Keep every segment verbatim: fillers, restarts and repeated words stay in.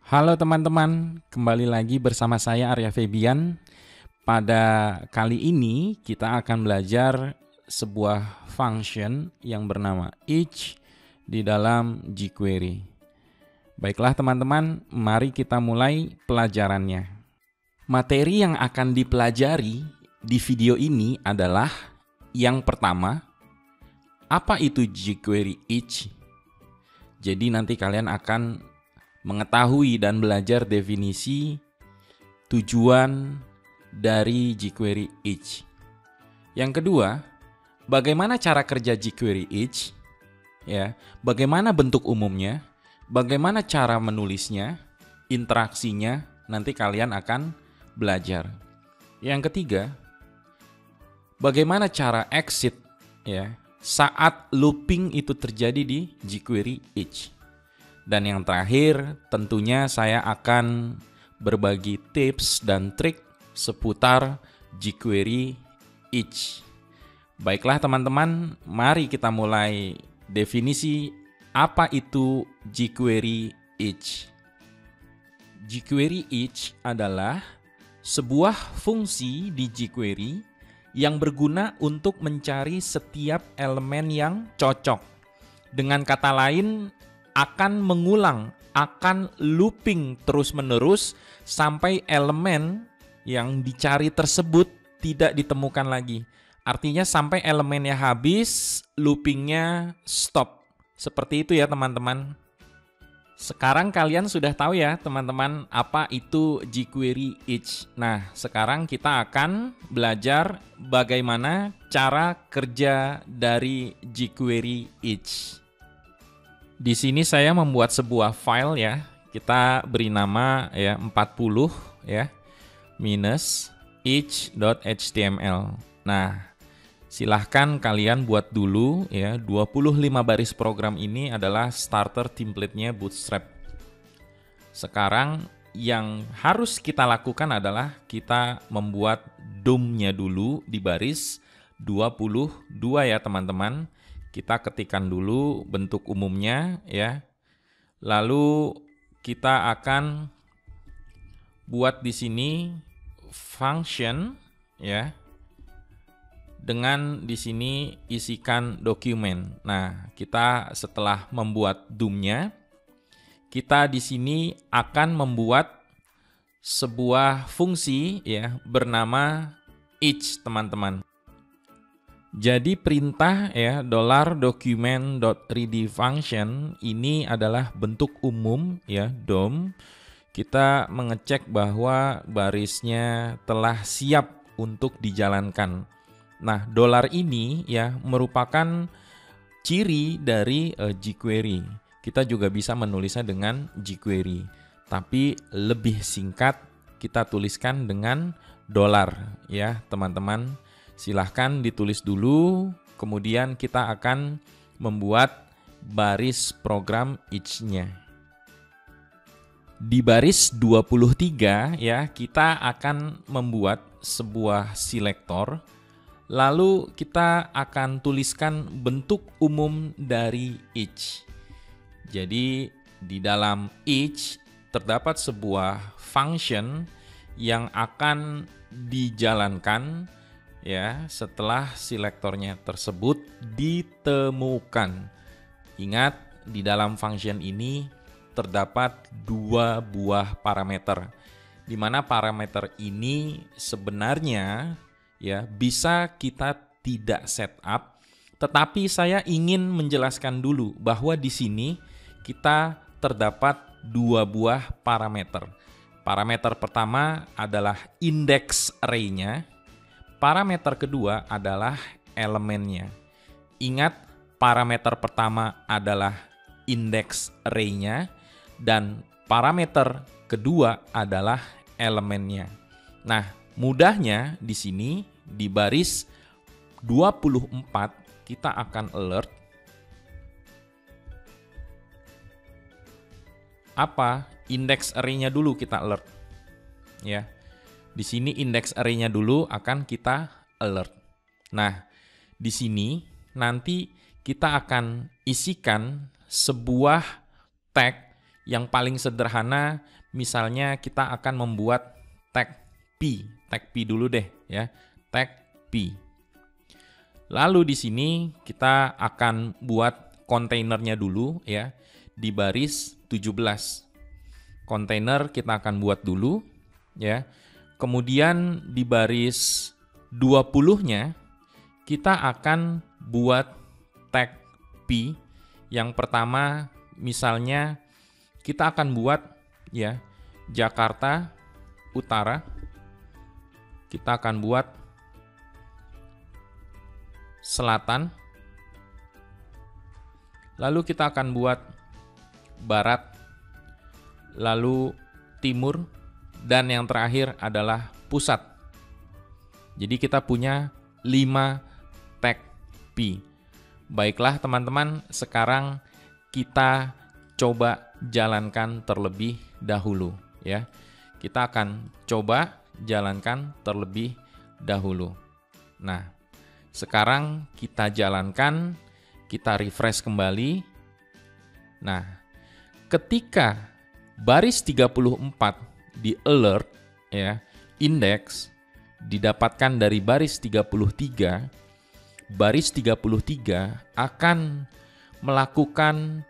Halo teman-teman, kembali lagi bersama saya Arya Febian. Pada kali ini kita akan belajar sebuah function yang bernama each di dalam jQuery. Baiklah teman-teman, mari kita mulai pelajarannya. Materi yang akan dipelajari di video ini adalah yang pertama, apa itu jQuery each? Jadi nanti kalian akan mengetahui dan belajar definisi tujuan dari jQuery each. Yang kedua, bagaimana cara kerja jQuery each? Ya, bagaimana bentuk umumnya? Bagaimana cara menulisnya? Interaksinya? Nanti kalian akan belajar. Yang ketiga, bagaimana cara exit ya saat looping itu terjadi di jQuery each. Dan yang terakhir, tentunya saya akan berbagi tips dan trik seputar jQuery each. Baiklah teman-teman, mari kita mulai definisi apa itu jQuery each. jQuery each adalah sebuah fungsi di jQuery yang berguna untuk mencari setiap elemen yang cocok. Dengan kata lain, akan mengulang, akan looping terus-menerus sampai elemen yang dicari tersebut tidak ditemukan lagi. Artinya sampai elemennya habis, loopingnya stop. Seperti itu ya teman-teman. Sekarang kalian sudah tahu ya teman-teman apa itu jQuery each. Nah, sekarang kita akan belajar bagaimana cara kerja dari jQuery each. Di sini saya membuat sebuah file ya. Kita beri nama ya empat puluh ya minus each.html. Nah, silahkan kalian buat dulu ya. dua puluh lima baris program ini adalah starter template-nya Bootstrap. Sekarang yang harus kita lakukan adalah kita membuat D O M-nya dulu di baris dua puluh dua ya teman-teman. Kita ketikkan dulu bentuk umumnya ya. Lalu kita akan buat di sini function ya. Dengan di sini isikan dokumen. Nah, kita setelah membuat D O M-nya, kita di sini akan membuat sebuah fungsi ya bernama each teman-teman. Jadi perintah ya $document.readyFunction ini adalah bentuk umum ya D O M. Kita mengecek bahwa barisnya telah siap untuk dijalankan. Nah, dolar ini ya merupakan ciri dari uh, jQuery. Kita juga bisa menulisnya dengan jQuery, tapi lebih singkat kita tuliskan dengan dolar ya teman-teman. Silahkan ditulis dulu, kemudian kita akan membuat baris program each-nya. Di baris dua puluh tiga ya, kita akan membuat sebuah selektor, lalu kita akan tuliskan bentuk umum dari each. Jadi di dalam each terdapat sebuah function yang akan dijalankan ya setelah selektornya tersebut ditemukan. Ingat, di dalam function ini terdapat dua buah parameter, di mana parameter ini sebenarnya ya bisa kita tidak setup, tetapi saya ingin menjelaskan dulu bahwa di sini kita terdapat dua buah parameter. Parameter pertama adalah index array-nya. Parameter kedua adalah elemennya. Ingat, parameter pertama adalah index array-nya dan parameter kedua adalah elemennya. Nah, mudahnya di sini di baris dua puluh empat kita akan alert apa? Index array-nya dulu kita alert. Ya. Di sini index array-nya dulu akan kita alert. Nah, di sini nanti kita akan isikan sebuah tag yang paling sederhana Misalnya kita akan membuat tag P, tag P dulu deh ya, tag P. Lalu di sini kita akan buat kontainernya dulu ya, di baris tujuh belas. Kontainer kita akan buat dulu ya. Kemudian di baris dua puluh-nya kita akan buat tag P. Yang pertama misalnya kita akan buat ya Jakarta Utara. Kita akan buat Selatan. Lalu kita akan buat Barat. Lalu Timur. Dan yang terakhir adalah Pusat. Jadi kita punya lima tag P. Baiklah teman-teman, sekarang kita coba jalankan terlebih dahulu ya. Kita akan coba jalankan terlebih dahulu. Nah, sekarang kita jalankan, kita refresh kembali. Nah, ketika baris tiga puluh empat di alert ya, index didapatkan dari baris tiga puluh tiga, baris tiga puluh tiga akan melakukan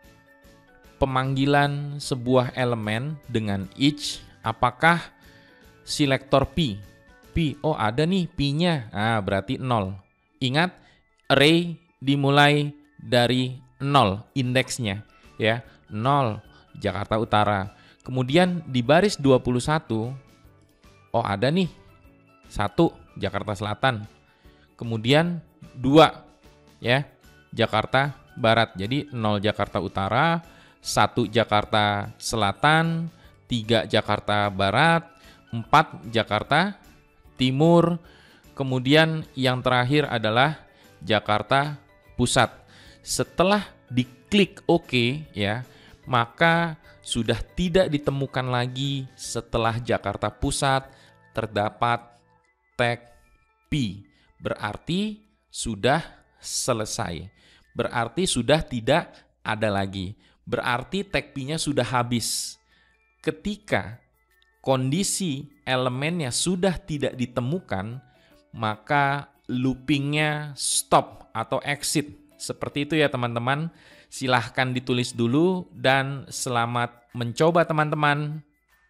pemanggilan sebuah elemen dengan each. Apakah selektor P? P, oh ada nih P-nya, ah, berarti nol. Ingat, array dimulai dari nol, indeksnya ya, nol Jakarta Utara. Kemudian di baris dua puluh satu, oh ada nih, satu Jakarta Selatan. Kemudian dua ya, Jakarta Barat. Jadi nol Jakarta Utara, satu Jakarta Selatan, tiga Jakarta Barat, empat Jakarta Timur. Kemudian yang terakhir adalah Jakarta Pusat. Setelah diklik OK ya, maka sudah tidak ditemukan lagi setelah Jakarta Pusat terdapat tag P. Berarti sudah selesai. Berarti sudah tidak ada lagi. Berarti tag P-nya sudah habis. Ketika kondisi elemennya sudah tidak ditemukan, maka loopingnya stop atau exit. Seperti itu ya teman-teman. Silahkan ditulis dulu dan selamat mencoba teman-teman.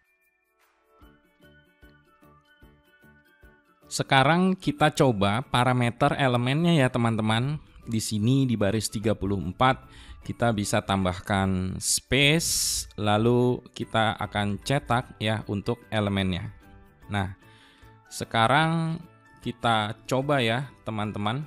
Sekarang kita coba parameter elemennya ya teman-teman. Di sini di baris tiga puluh empat kita bisa tambahkan space, lalu kita akan cetak ya untuk elemennya. Nah, sekarang kita coba ya teman-teman.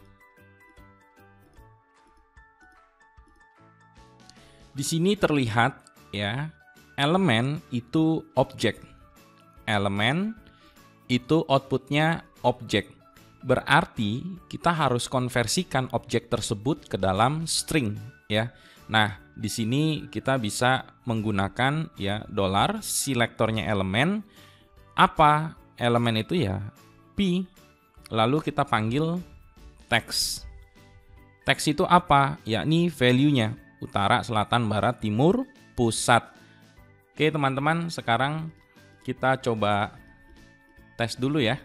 Di sini terlihat ya, elemen itu objek. Elemen itu outputnya objek. Berarti kita harus konversikan objek tersebut ke dalam string ya. Nah, di sini kita bisa menggunakan ya dolar selektornya elemen. Apa elemen itu ya? P. Lalu kita panggil text. Text itu apa? Yakni value-nya. Utara, selatan, barat, timur, pusat. Oke teman-teman, sekarang kita coba tes dulu ya.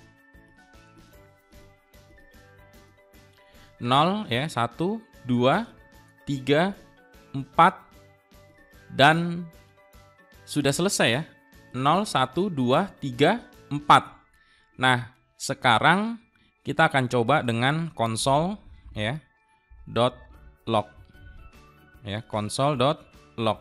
nol ya, satu, dua, tiga, empat, dan sudah selesai ya. nol, satu, dua, tiga, empat. Nah, sekarang kita akan coba dengan console ya, dot log. Ya, console.log.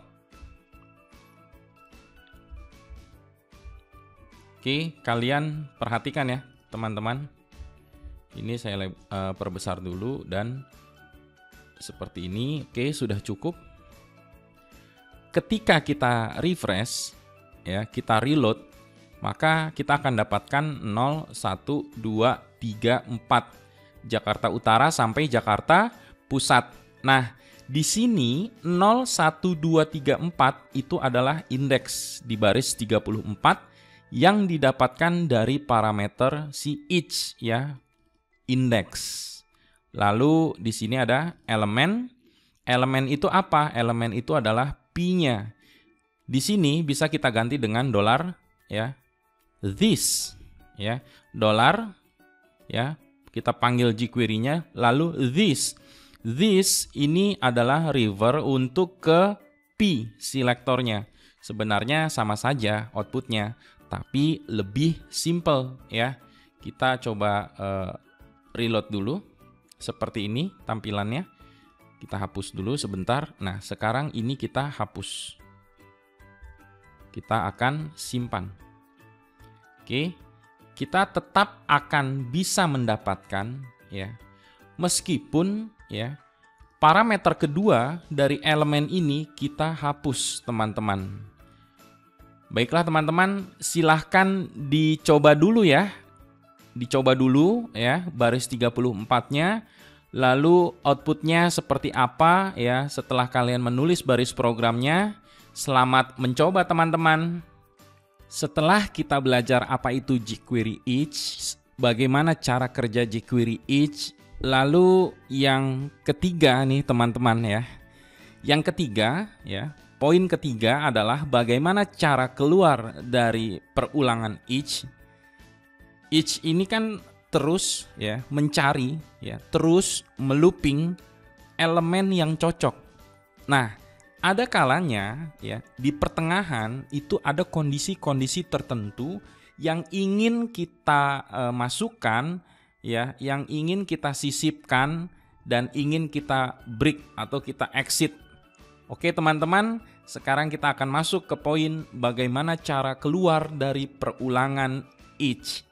Oke, kalian perhatikan ya, teman-teman. Ini saya uh, perbesar dulu dan seperti ini. Oke, sudah cukup. Ketika kita refresh, ya, kita reload, maka kita akan dapatkan nol, satu, dua, tiga, empat. Jakarta Utara sampai Jakarta Pusat. Nah, di sini nol, satu, dua, tiga, empat itu adalah indeks di baris tiga puluh empat yang didapatkan dari parameter si each ya, indeks. Lalu di sini ada elemen. Elemen itu apa? Elemen itu adalah P-nya. Di sini bisa kita ganti dengan dolar ya. This ya. Dolar ya. Kita panggil jQuery-nya lalu this. This ini adalah river untuk ke P selektornya. Sebenarnya sama saja outputnya, tapi lebih simple ya. Kita coba uh, reload dulu. Seperti ini tampilannya. Kita hapus dulu sebentar. Nah, sekarang ini kita hapus. Kita akan simpan. Oke. Kita tetap akan bisa mendapatkan ya. Meskipun ya parameter kedua dari elemen ini kita hapus, teman-teman. Baiklah teman-teman, silahkan dicoba dulu ya. Dicoba dulu ya baris tiga puluh empat-nya. Lalu outputnya seperti apa ya setelah kalian menulis baris programnya. Selamat mencoba teman-teman. Setelah kita belajar apa itu jQuery each, bagaimana cara kerja jQuery each, lalu yang ketiga nih teman-teman ya. Yang ketiga ya, poin ketiga adalah bagaimana cara keluar dari perulangan each. Each ini kan terus ya mencari ya, terus melooping elemen yang cocok. Nah, ada kalanya ya di pertengahan itu ada kondisi-kondisi tertentu yang ingin kita e, masukkan ya, yang ingin kita sisipkan dan ingin kita break atau kita exit. Oke teman-teman, sekarang kita akan masuk ke poin bagaimana cara keluar dari perulangan each.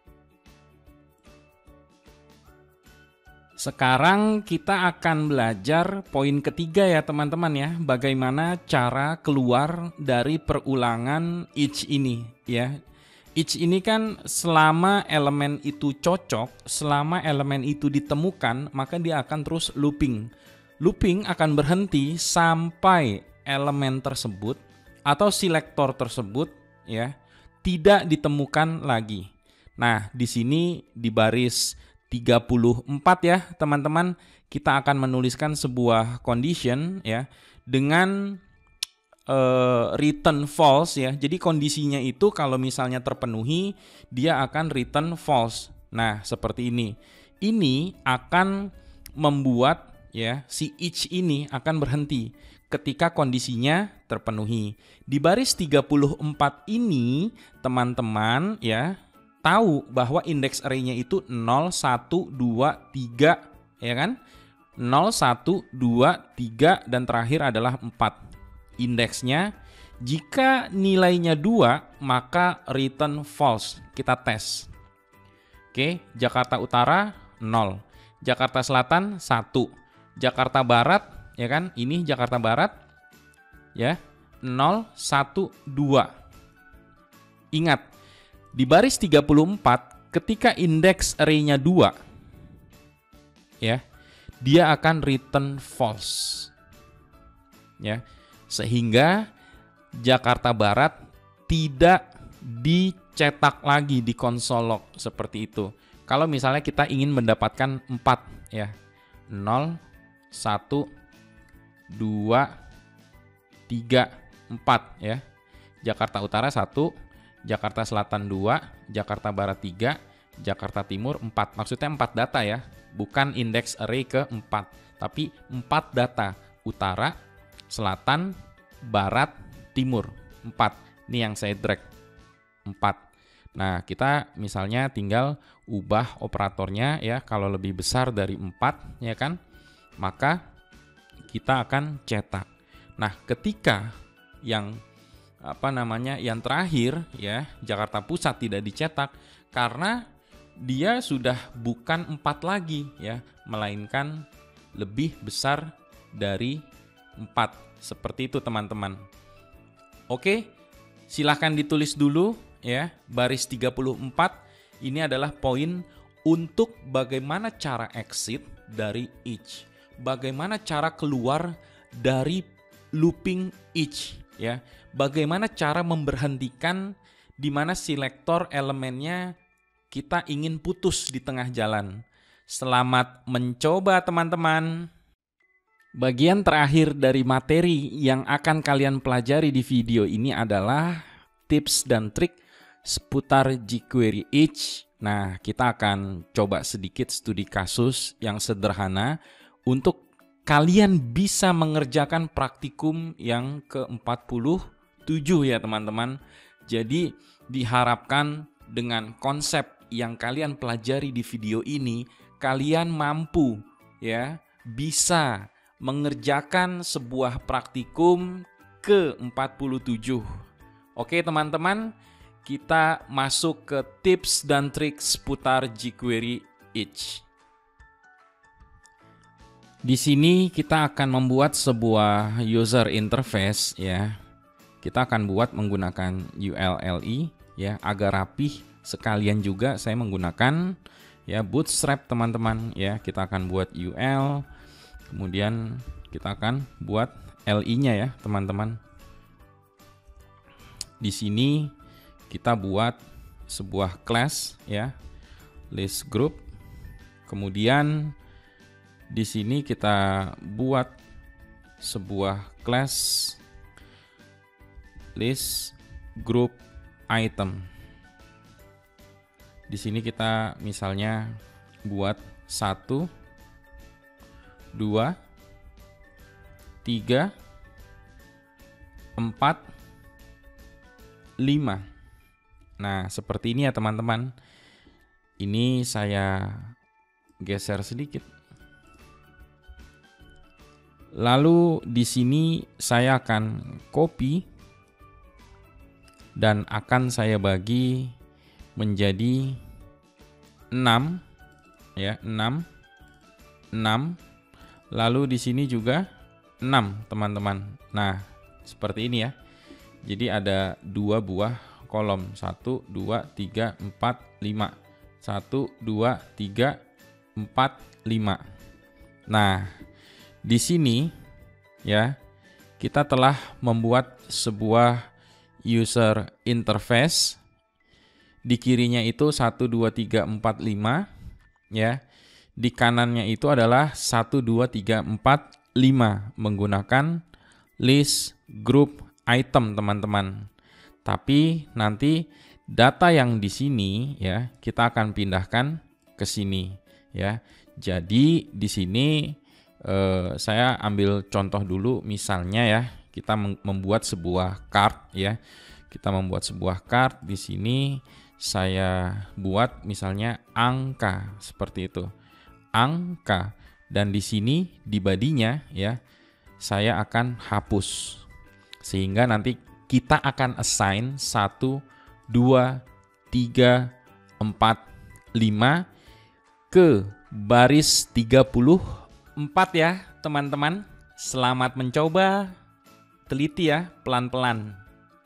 Sekarang kita akan belajar poin ketiga ya teman-teman ya, bagaimana cara keluar dari perulangan each ini ya. Each ini kan selama elemen itu cocok, selama elemen itu ditemukan, maka dia akan terus looping. Looping akan berhenti sampai elemen tersebut atau selektor tersebut ya tidak ditemukan lagi. Nah, di sini di baris tiga puluh empat ya teman-teman, kita akan menuliskan sebuah condition ya dengan uh, return false ya. Jadi kondisinya itu kalau misalnya terpenuhi dia akan return false. Nah seperti ini. Ini akan membuat ya si each ini akan berhenti ketika kondisinya terpenuhi. Di baris tiga puluh empat ini teman-teman ya tahu bahwa indeks array-nya itu nol, satu, dua, tiga ya kan? nol, satu, dua, tiga dan terakhir adalah empat. Indeksnya jika nilainya dua maka return false. Kita tes. Oke, Jakarta Utara nol, Jakarta Selatan satu, Jakarta Barat ya kan? Ini Jakarta Barat ya nol, satu, dua. Ingat di baris tiga puluh empat ketika indeks array-nya dua ya, dia akan return false. Ya. Sehingga Jakarta Barat tidak dicetak lagi di konsol log seperti itu. Kalau misalnya kita ingin mendapatkan empat ya. nol, satu, dua, tiga, empat ya. Jakarta Utara satu, Jakarta Selatan dua, Jakarta Barat tiga, Jakarta Timur empat. Maksudnya empat data ya, bukan indeks array ke empat, tapi empat data. Utara, Selatan, Barat, Timur empat. Ini yang saya drag empat. Nah, kita misalnya tinggal ubah operatornya ya, kalau lebih besar dari empat ya kan, maka kita akan cetak. Nah, ketika yang apa namanya yang terakhir ya Jakarta Pusat tidak dicetak karena dia sudah bukan empat lagi ya, melainkan lebih besar dari empat. Seperti itu teman-teman. Oke, silahkan ditulis dulu ya baris tiga puluh empat. Ini adalah poin untuk bagaimana cara exit dari each, bagaimana cara keluar dari looping each ya. Bagaimana cara memberhentikan di mana selektor elemennya kita ingin putus di tengah jalan. Selamat mencoba teman-teman. Bagian terakhir dari materi yang akan kalian pelajari di video ini adalah tips dan trik seputar jQuery Itch. Nah, kita akan coba sedikit studi kasus yang sederhana untuk kalian bisa mengerjakan praktikum yang ke empat puluh tujuh ya teman-teman. Jadi diharapkan dengan konsep yang kalian pelajari di video ini, kalian mampu ya bisa mengerjakan sebuah praktikum ke empat puluh tujuh. Oke teman-teman, kita masuk ke tips dan trik seputar jQuery Itch. Di sini kita akan membuat sebuah user interface ya. Kita akan buat menggunakan U L L I ya, agar rapih. Sekalian juga saya menggunakan ya Bootstrap teman-teman ya. Kita akan buat U L, kemudian kita akan buat L I-nya ya teman-teman. Di sini kita buat sebuah class ya, list group. Kemudian di sini kita buat sebuah class list group item. Di sini kita misalnya buat satu, dua, tiga, empat, lima. Nah, seperti ini ya teman-teman. Ini saya geser sedikit. Lalu di sini saya akan copy dan akan saya bagi menjadi enam ya, enam, enam. Lalu di sini juga enam, teman-teman. Nah, seperti ini ya. Jadi ada dua buah kolom, satu, dua, tiga, empat, lima. satu, dua, tiga, empat, lima. Nah, di sini ya, kita telah membuat sebuah user interface. Di kirinya itu satu, dua, tiga, empat, lima ya. Di kanannya itu adalah satu, dua, tiga, empat, lima menggunakan list group item teman-teman. Tapi nanti data yang di sini ya kita akan pindahkan ke sini ya. Jadi di sini eh, saya ambil contoh dulu, misalnya ya kita membuat sebuah card ya. Kita membuat sebuah card, di sini saya buat misalnya angka seperti itu. Angka, dan di sini di badinya ya saya akan hapus. Sehingga nanti kita akan assign satu, dua, tiga, empat, lima ke baris tiga puluh empat ya teman-teman. Selamat mencoba, teliti ya pelan-pelan.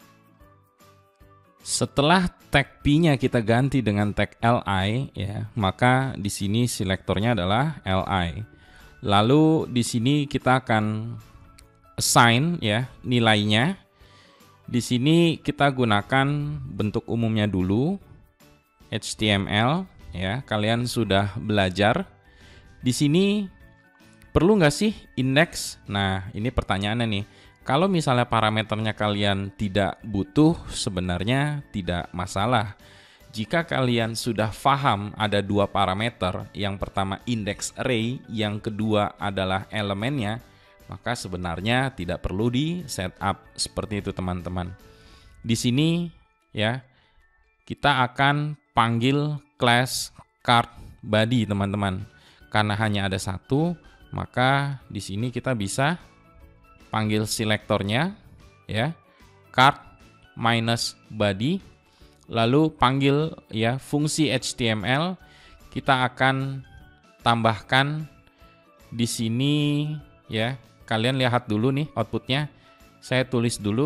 Setelah tag P-nya kita ganti dengan tag L I ya, maka di sini selektornya adalah L I. Lalu di sini kita akan assign ya nilainya. Di sini kita gunakan bentuk umumnya dulu, H T M L ya. Kalian sudah belajar. Di sini perlu nggak sih indeks? Nah, ini pertanyaannya nih. Kalau misalnya parameternya kalian tidak butuh, sebenarnya tidak masalah. Jika kalian sudah paham ada dua parameter, yang pertama index array, yang kedua adalah elemennya, maka sebenarnya tidak perlu di setup seperti itu teman-teman. Di sini ya kita akan panggil class card body teman-teman. Karena hanya ada satu, maka di sini kita bisa panggil selektornya ya, card minus body, lalu panggil ya fungsi H T M L. Kita akan tambahkan di sini ya. Kalian lihat dulu nih outputnya. Saya tulis dulu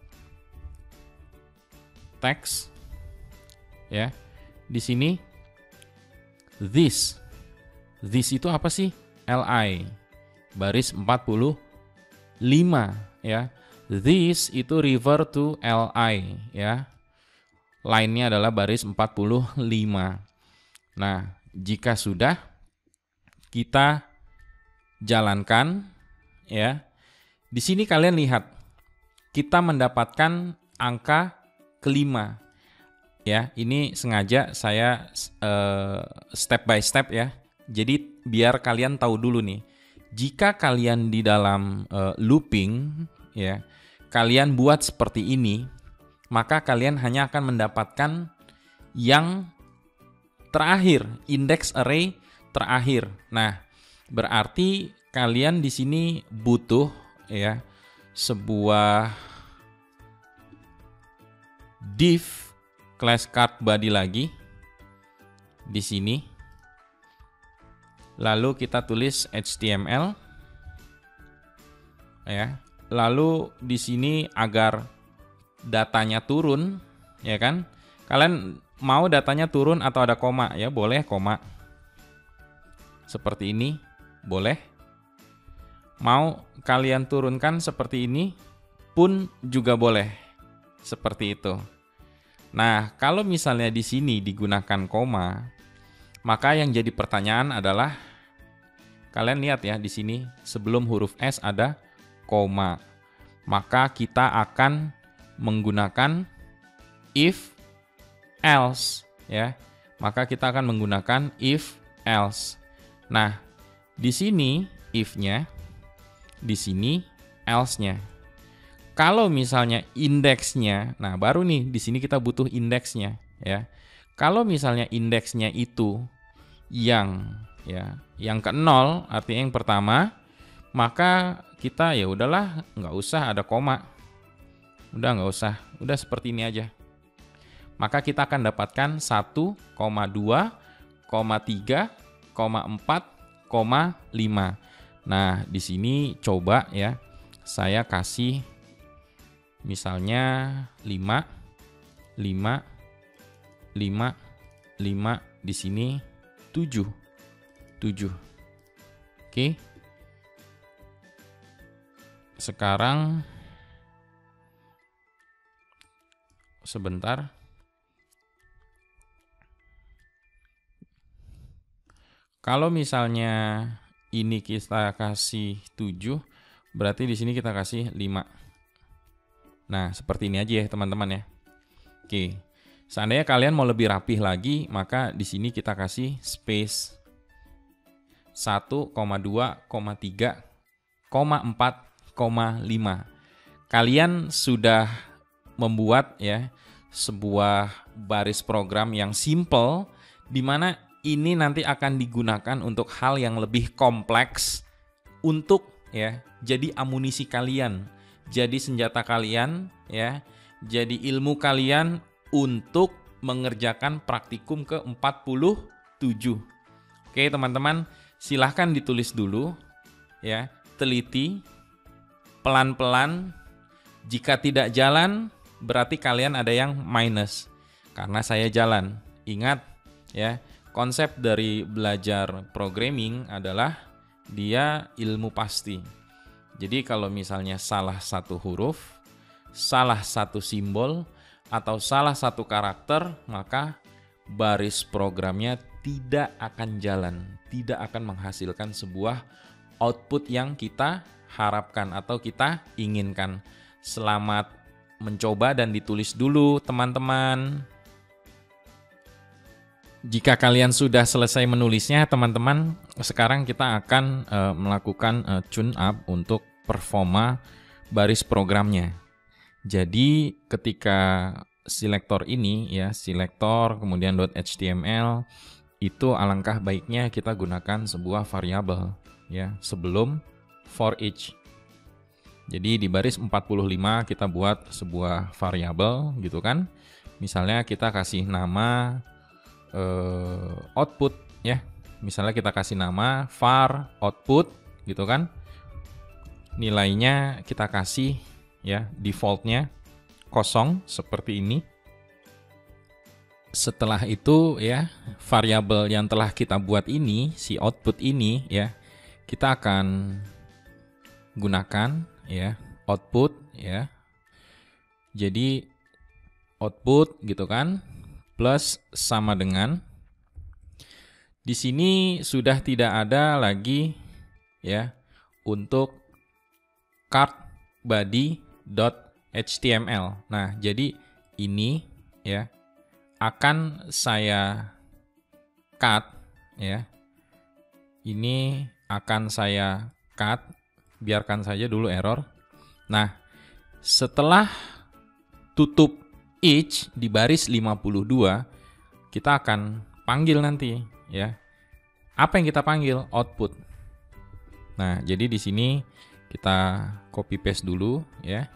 teks ya. Di sini this. This itu apa sih? L I baris empat puluh lima ya. This itu refer to L I ya. Line-nya adalah baris empat puluh lima. Nah, jika sudah kita jalankan ya. Di sini kalian lihat kita mendapatkan angka kelima. Ya, ini sengaja saya uh, step by step ya. Jadi biar kalian tahu dulu nih. Jika kalian di dalam uh, looping ya, kalian buat seperti ini, maka kalian hanya akan mendapatkan yang terakhir, index array terakhir. Nah, berarti kalian di sini butuh ya sebuah div class card body lagi di sini. Lalu kita tulis H T M L ya. Lalu di sini agar datanya turun, ya kan? Kalian mau datanya turun atau ada koma ya, boleh koma. Seperti ini, boleh. Mau kalian turunkan seperti ini pun juga boleh. Seperti itu. Nah, kalau misalnya di sini digunakan koma, maka yang jadi pertanyaan adalah kalian lihat ya di sini sebelum huruf S ada koma. Maka kita akan menggunakan if else ya. Maka kita akan menggunakan if else. Nah, di sini if-nya, di sini else-nya. Kalau misalnya indeksnya, nah baru nih di sini kita butuh indeksnya ya. Kalau misalnya indeksnya itu yang ya, yang ke nol, artinya yang pertama, maka kita ya udahlah nggak usah ada koma. Udah nggak usah, udah seperti ini aja. Maka kita akan dapatkan satu, dua, tiga, empat, lima. Nah, di sini coba ya, saya kasih misalnya lima, lima, lima, lima, di sini tujuh, tujuh. Oke. Sekarang sebentar. Kalau misalnya ini kita kasih tujuh, berarti di sini kita kasih lima. Nah, seperti ini aja ya, teman-teman ya. Oke. Seandainya kalian mau lebih rapih lagi, maka di sini kita kasih space satu, dua, tiga, empat, lima. Kalian sudah membuat ya sebuah baris program yang simple di mana ini nanti akan digunakan untuk hal yang lebih kompleks untuk ya jadi amunisi kalian, jadi senjata kalian ya, jadi ilmu kalian untuk mengerjakan praktikum ke empat puluh tujuh. Oke, teman-teman, silahkan ditulis dulu ya, teliti, pelan-pelan. Jika tidak jalan, berarti kalian ada yang minus karena saya jalan. Ingat ya, konsep dari belajar programming adalah dia ilmu pasti. Jadi kalau misalnya salah satu huruf, salah satu simbol, atau salah satu karakter, maka baris programnya tidak akan jalan, tidak akan menghasilkan sebuah output yang kita harapkan atau kita inginkan. Selamat mencoba dan ditulis dulu, teman-teman. Jika kalian sudah selesai menulisnya, teman-teman, sekarang kita akan uh, melakukan uh, tune up untuk performa baris programnya. Jadi ketika selektor ini ya, selektor kemudian .html, itu alangkah baiknya kita gunakan sebuah variabel ya sebelum for each. Jadi di baris empat puluh lima kita buat sebuah variabel gitu kan. Misalnya kita kasih nama Uh, output ya, misalnya kita kasih nama var output gitu kan, nilainya kita kasih ya defaultnya kosong seperti ini. Setelah itu ya variabel yang telah kita buat ini, si output ini ya, kita akan gunakan ya output ya, jadi output gitu kan, plus sama dengan, di sini sudah tidak ada lagi ya untuk cardbody.html. Nah, jadi ini ya akan saya cut ya. Ini akan saya cut, biarkan saja dulu error. Nah, setelah tutup each di baris lima puluh dua, kita akan panggil nanti ya. Apa yang kita panggil? Output. Nah, jadi di sini kita copy paste dulu ya.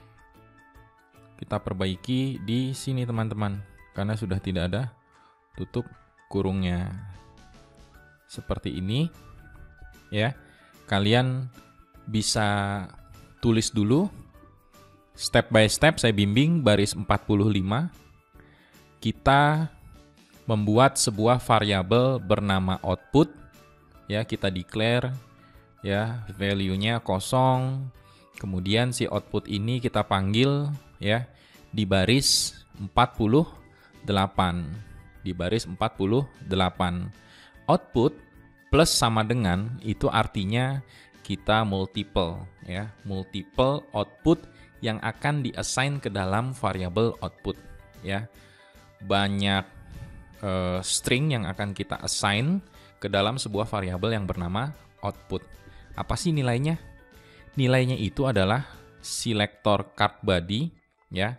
Kita perbaiki di sini teman-teman, karena sudah tidak ada tutup kurungnya. Seperti ini ya. Kalian bisa tulis dulu step by step, saya bimbing baris empat puluh lima. Kita membuat sebuah variabel bernama output ya, kita declare ya, value-nya kosong. Kemudian si output ini kita panggil ya di baris empat puluh delapan. Di baris empat puluh delapan. Output plus sama dengan itu artinya kita multiple ya, multiple output yang akan di-assign ke dalam variabel output ya. Banyak uh, string yang akan kita assign ke dalam sebuah variabel yang bernama output. Apa sih nilainya? Nilainya itu adalah selector card body ya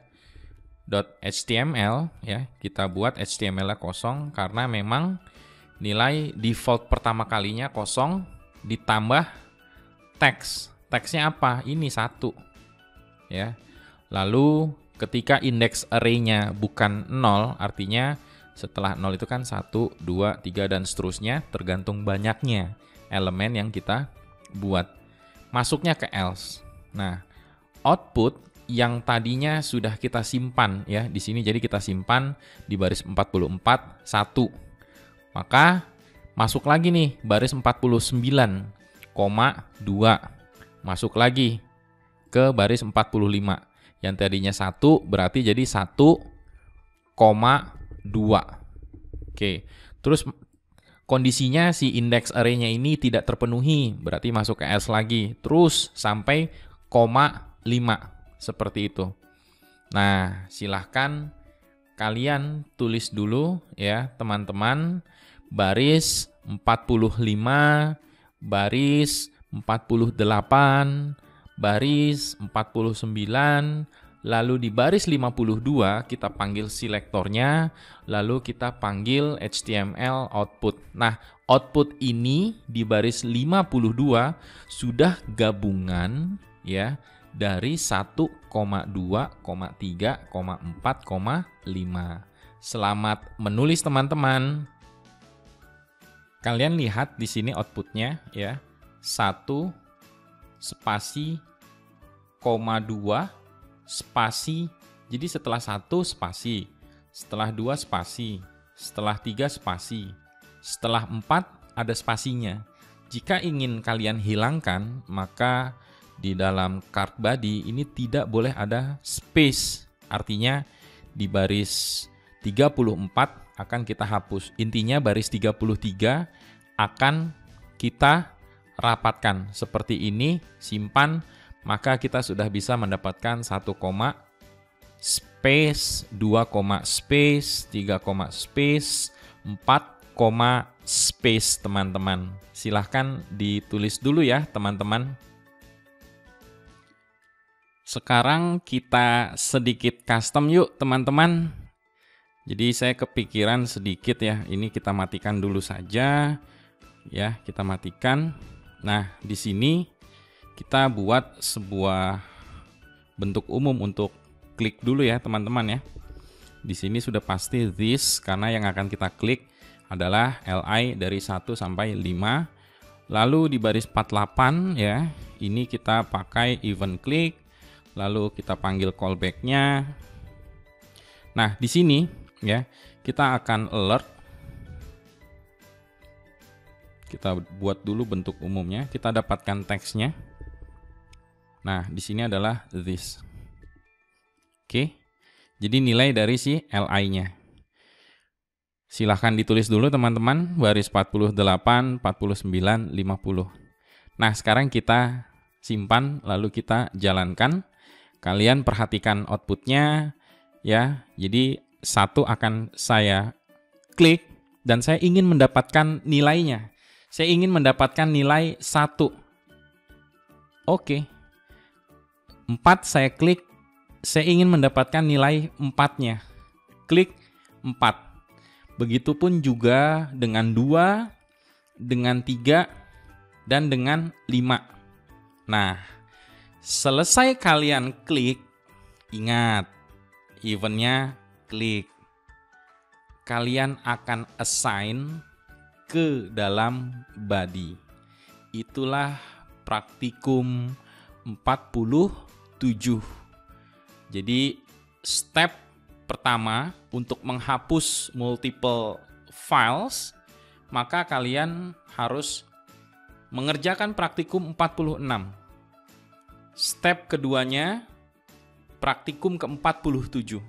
.html ya. Kita buat H T M L-nya kosong karena memang nilai default pertama kalinya kosong, ditambah teks. Teksnya apa? Ini satu. Ya. Lalu ketika index array-nya bukan nol, artinya setelah nol itu kan satu, dua, tiga, dan seterusnya, tergantung banyaknya elemen yang kita buat. Masuknya ke else. Nah, output yang tadinya sudah kita simpan ya di sini, jadi kita simpan di baris empat puluh empat, satu. Maka masuk lagi nih baris empat puluh sembilan koma dua. Masuk lagi ke baris empat puluh lima. Yang tadinya satu berarti jadi satu koma dua. Oke. Terus kondisinya si index array-nya ini tidak terpenuhi, berarti masuk ke else lagi. Terus sampai koma lima. Seperti itu. Nah, silahkan kalian tulis dulu ya teman-teman, baris empat puluh lima, baris empat puluh delapan, baris empat puluh sembilan, lalu di baris lima puluh dua kita panggil selektornya, lalu kita panggil H T M L output. Nah, output ini di baris lima puluh dua sudah gabungan ya dari satu koma dua, tiga, empat, lima. Selamat menulis teman-teman. Kalian lihat di sini outputnya ya. satu spasi koma dua spasi. Jadi setelah satu spasi, setelah dua spasi, setelah tiga spasi, setelah empat ada spasinya. Jika ingin kalian hilangkan, maka di dalam card body ini tidak boleh ada space. Artinya di baris tiga puluh empat akan kita hapus. Intinya baris tiga puluh tiga akan kita rapatkan seperti ini, simpan, maka kita sudah bisa mendapatkan satu koma space, dua koma space, tiga koma space, empat koma space teman-teman. Silahkan ditulis dulu ya teman-teman. Sekarang kita sedikit custom yuk teman-teman. Jadi saya kepikiran sedikit ya, ini kita matikan dulu saja. Ya, kita matikan. Nah, di sini kita buat sebuah bentuk umum untuk klik dulu ya teman-teman ya. Di sini sudah pasti this, karena yang akan kita klik adalah li dari satu sampai lima. Lalu di baris empat puluh delapan ya, ini kita pakai event click. Lalu kita panggil callback-nya. Nah, di sini ya, kita akan alert. Kita buat dulu bentuk umumnya, kita dapatkan teksnya. Nah, di sini adalah this. Oke. Jadi nilai dari si li-nya. Silahkan ditulis dulu teman-teman, baris empat puluh delapan, empat puluh sembilan, lima puluh. Nah, sekarang kita simpan, lalu kita jalankan. Kalian perhatikan outputnya ya. Jadi satu akan saya klik dan saya ingin mendapatkan nilainya. Saya ingin mendapatkan nilai satu. Oke. empat saya klik, saya ingin mendapatkan nilai empatnya. Klik empat. Begitupun juga dengan dua, dengan tiga, dan dengan lima. Nah, selesai kalian klik, ingat, eventnya klik. Kalian akan assign ke dalam body. Itulah praktikum empat puluh tujuh. Jadi step pertama untuk menghapus multiple files, maka kalian harus mengerjakan praktikum empat puluh enam. Step keduanya praktikum ke empat puluh tujuh.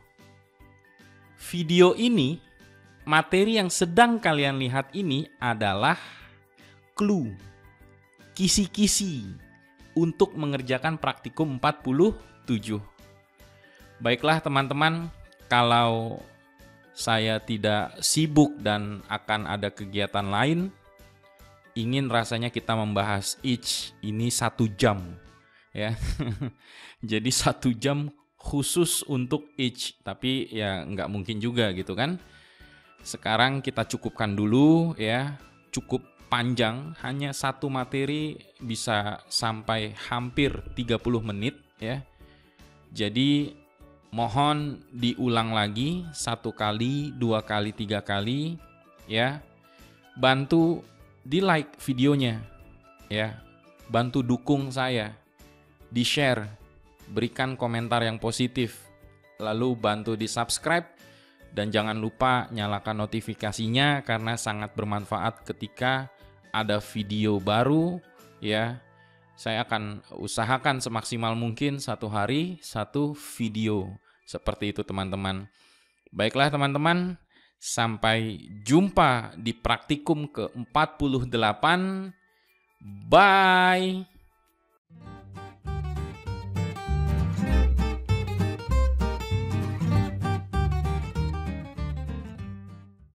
Video ini, materi yang sedang kalian lihat ini adalah clue, kisi-kisi untuk mengerjakan praktikum empat puluh tujuh. Baiklah teman-teman, kalau saya tidak sibuk dan akan ada kegiatan lain, ingin rasanya kita membahas each ini satu jam, ya. Jadi satu jam khusus untuk each, tapi ya nggak mungkin juga gitu kan. Sekarang kita cukupkan dulu ya, cukup panjang, hanya satu materi bisa sampai hampir tiga puluh menit ya. Jadi mohon diulang lagi satu kali, dua kali, tiga kali ya. Bantu di like videonya ya. Bantu dukung saya. Di-share, berikan komentar yang positif. Lalu bantu di-subscribe dan jangan lupa nyalakan notifikasinya karena sangat bermanfaat ketika ada video baru ya. Saya akan usahakan semaksimal mungkin satu hari satu video. Seperti itu teman-teman. Baiklah teman-teman, sampai jumpa di praktikum ke empat puluh delapan. Bye.